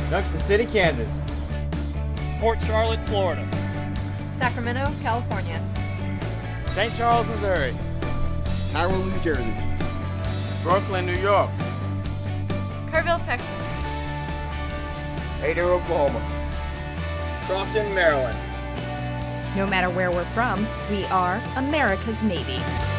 Junction City, Kansas. Port Charlotte, Florida. Sacramento, California. St. Charles, Missouri. Howell, New Jersey. Brooklyn, New York. Kerrville, Texas. Ada, Oklahoma. Crofton, Maryland. No matter where we're from, we are America's Navy.